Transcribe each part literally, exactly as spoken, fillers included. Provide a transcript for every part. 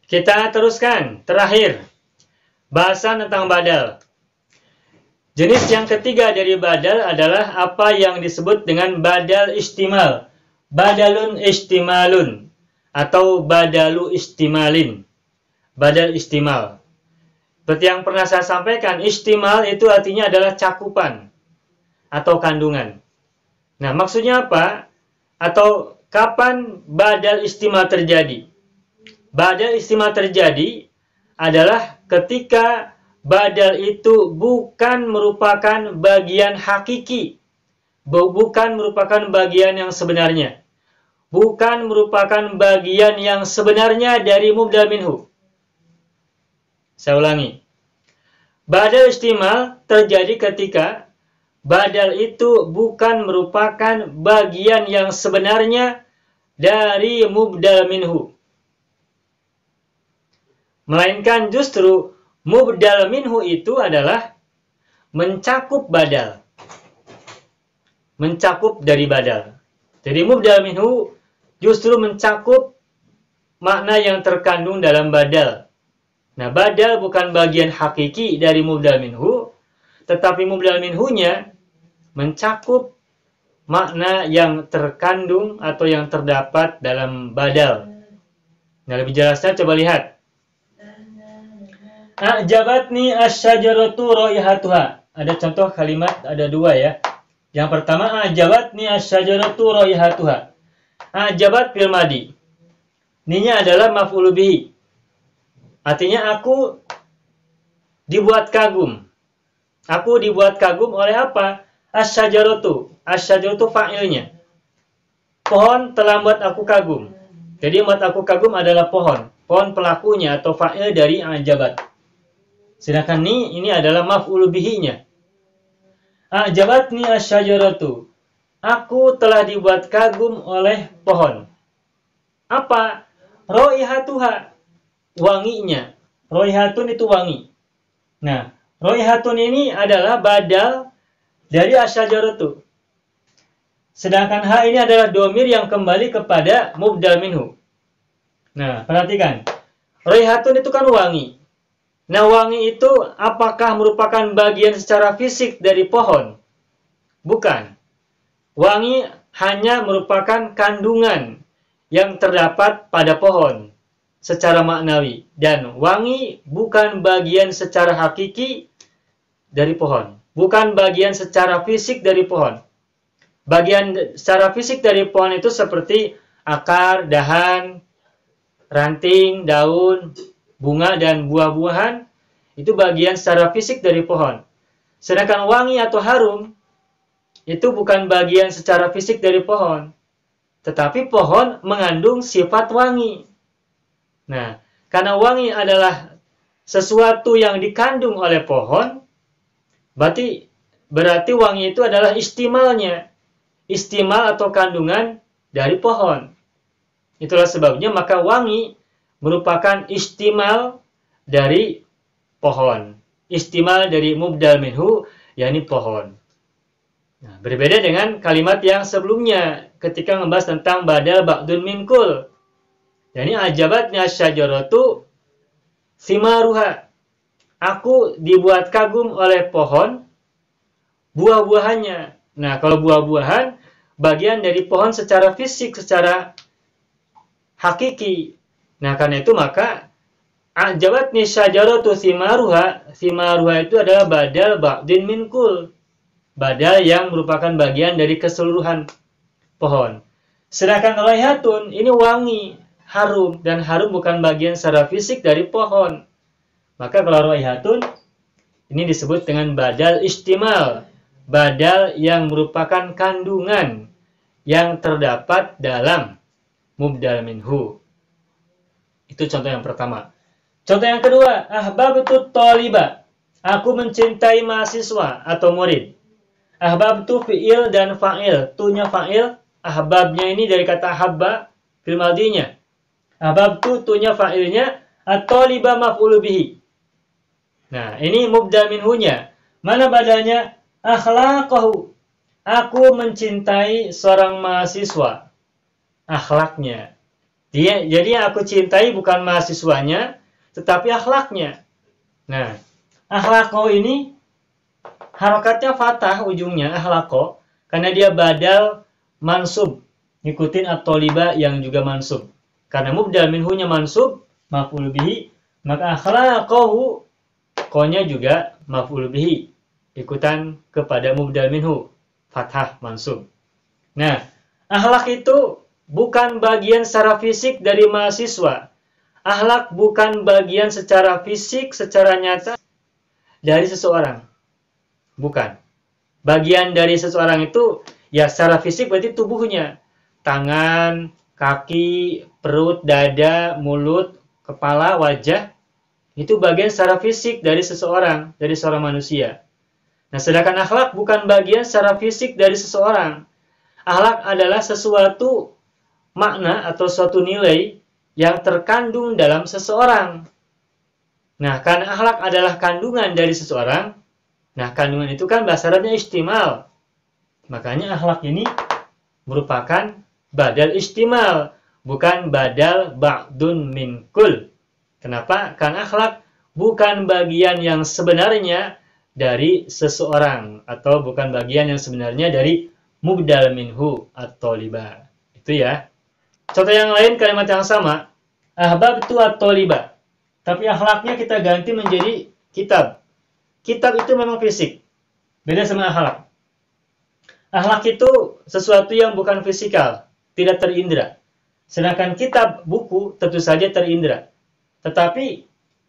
Kita teruskan. Terakhir, bahasan tentang badal. Jenis yang ketiga dari badal adalah apa yang disebut dengan badal istimal. Badalun istimalun atau badalu istimalin. Badal istimal. Seperti yang pernah saya sampaikan, istimal itu artinya adalah cakupan atau kandungan. Nah, maksudnya apa? Atau kapan badal istimal terjadi? Badal istimal terjadi adalah ketika badal itu bukan merupakan bagian hakiki, bukan merupakan bagian yang sebenarnya, bukan merupakan bagian yang sebenarnya dari mubdal minhu. Saya ulangi. Badal istimal terjadi ketika badal itu bukan merupakan bagian yang sebenarnya dari mubdal minhu, melainkan justru mubdal minhu itu adalah mencakup badal, mencakup dari badal. Jadi mubdal minhu justru mencakup makna yang terkandung dalam badal. Nah, badal bukan bagian hakiki dari mubdal minhu, tetapi mubdal minhunya mencakup makna yang terkandung atau yang terdapat dalam badal. Nah, lebih jelasnya coba lihat. A'jabatni asyajaratu raihatuha. Ada contoh kalimat, ada dua ya. Yang pertama, a'jabatni asyajaratu raihatuha. A'jabat fil madi. Ninya adalah maf'ul bihi. Artinya aku dibuat kagum. Aku dibuat kagum oleh apa? Asyajaratu. Asyajaratu fa'ilnya. Pohon telah membuat aku kagum. Jadi membuat aku kagum adalah pohon. Pohon pelakunya atau fa'il dari a'jabat. Sedangkan ni ini adalah maf'ul bihi-nya. A'jabatni asyajaratu. Aku telah dibuat kagum oleh pohon. Apa? Raihatuha. Wanginya. Raihatun itu wangi. Nah, raihatun ini adalah badal dari asyajaratu. Sedangkan ha ini adalah domir yang kembali kepada mubdal minhu. Nah, perhatikan. Raihatun itu kan wangi. Nah, wangi itu apakah merupakan bagian secara fisik dari pohon? Bukan. Wangi hanya merupakan kandungan yang terdapat pada pohon secara maknawi. Dan wangi bukan bagian secara hakiki dari pohon. Bukan bagian secara fisik dari pohon. Bagian secara fisik dari pohon itu seperti akar, dahan, ranting, daun, bunga, dan buah-buahan. Itu bagian secara fisik dari pohon. Sedangkan wangi atau harum itu bukan bagian secara fisik dari pohon. Tetapi pohon mengandung sifat wangi. Nah, karena wangi adalah sesuatu yang dikandung oleh pohon, berarti, berarti wangi itu adalah istimalnya. Istimal atau kandungan dari pohon. Itulah sebabnya maka wangi merupakan istimal dari pohon. Istimal dari mubdal minhu, yakni pohon. Nah, berbeda dengan kalimat yang sebelumnya ketika membahas tentang badal ba'dun minkul. Yani ajabatnya syajaratu simaruha. Aku dibuat kagum oleh pohon buah-buahannya. Nah, kalau buah-buahan bagian dari pohon secara fisik, secara hakiki. Nah, karena itu maka ajabatni syajaratu simaruha. Simaruha itu adalah badal ba'din minkul. Badal yang merupakan bagian dari keseluruhan pohon. Sedangkan raihatun ini wangi, harum, dan harum bukan bagian secara fisik dari pohon. Maka kalau raihatun ini disebut dengan badal istimal, badal yang merupakan kandungan yang terdapat dalam mubdal minhu. Itu contoh yang pertama. Contoh yang kedua, ahbabtu thaliba. Aku mencintai mahasiswa atau murid. Ahbabtu fi'il dan fa'il. Tu-nya fa'il, ahbabnya ini dari kata habba fil madinya. Ahbabtu tu-nya fa'ilnya, at-thaliba maf'ul bihi. Nah, ini mubdal minhunya. Mana badalnya? Akhlaqahu. Aku mencintai seorang mahasiswa. Akhlaknya. Dia, jadi yang aku cintai bukan mahasiswanya, tetapi akhlaknya. Nah, akhlako ini harokatnya fathah ujungnya, akhlako, karena dia badal mansub, ngikutin at-toliba yang juga mansub. Karena mubdal minhunya mansub, maf'ul bihi, maka akhlaqahu, ko-nya juga maf'ul bihi, ikutan kepada mubdal minhu, fathah mansub. Nah, akhlak itu bukan bagian secara fisik dari mahasiswa. Akhlak bukan bagian secara fisik, secara nyata dari seseorang. Bukan. Bagian dari seseorang itu, ya secara fisik berarti tubuhnya. Tangan, kaki, perut, dada, mulut, kepala, wajah. Itu bagian secara fisik dari seseorang, dari seorang manusia. Nah, sedangkan akhlak bukan bagian secara fisik dari seseorang. Akhlak adalah sesuatu makna atau suatu nilai yang terkandung dalam seseorang. Nah, karena akhlak adalah kandungan dari seseorang, nah kandungan itu kan bahasa Arabnya istimal. Makanya akhlak ini merupakan badal istimal, bukan badal ba'dun min kul. Kenapa? Karena akhlak bukan bagian yang sebenarnya dari seseorang, atau bukan bagian yang sebenarnya dari mubdal minhu at-toliba. Itu ya. Contoh yang lain kalimat yang sama. Ahbabtu at-toliba. Tapi akhlaknya kita ganti menjadi kitab. Kitab itu memang fisik. Beda sama akhlak. Akhlak itu sesuatu yang bukan fisikal. Tidak terindra. Sedangkan kitab, buku, tentu saja terindra. Tetapi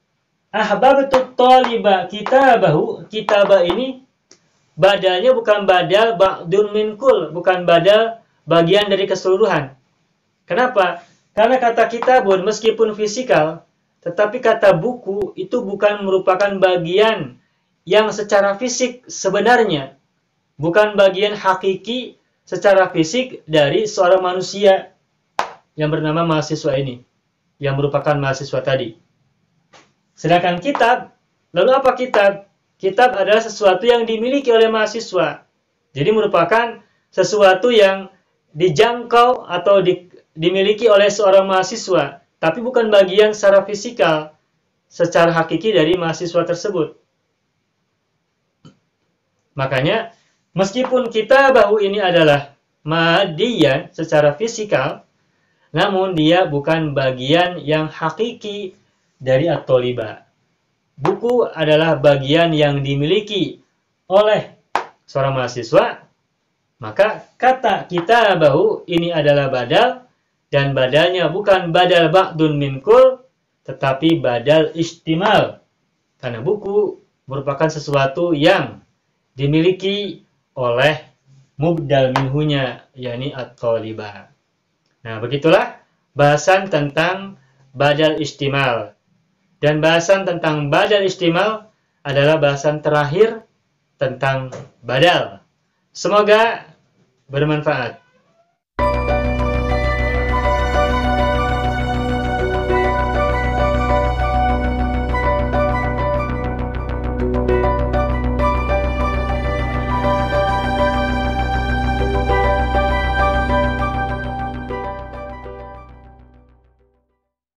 ahbabtu toliba kitabahu. Kitabah ini badalnya bukan badal ba'dun min kul, bukan badal bagian dari keseluruhan. Kenapa? Karena kata kitabun meskipun fisikal, tetapi kata buku itu bukan merupakan bagian yang secara fisik sebenarnya. Bukan bagian hakiki secara fisik dari seorang manusia yang bernama mahasiswa ini, yang merupakan mahasiswa tadi. Sedangkan kitab, lalu apa kitab? Kitab adalah sesuatu yang dimiliki oleh mahasiswa. Jadi merupakan sesuatu yang dijangkau atau di, dimiliki oleh seorang mahasiswa. Tapi bukan bagian secara fisikal, secara hakiki dari mahasiswa tersebut. Makanya, meskipun kitabahu ini adalah madiyan secara fisikal, namun dia bukan bagian yang hakiki dari at-toliba. Buku adalah bagian yang dimiliki oleh seorang mahasiswa, maka kata kitabahu ini adalah badal, dan badalnya bukan badal ba'dun min kul, tetapi badal istimal. Karena buku merupakan sesuatu yang dimiliki oleh mubdal minhunya, yakni at-toliba. Nah, begitulah bahasan tentang badal istimal. Dan bahasan tentang badal istimal adalah bahasan terakhir tentang badal. Semoga bermanfaat.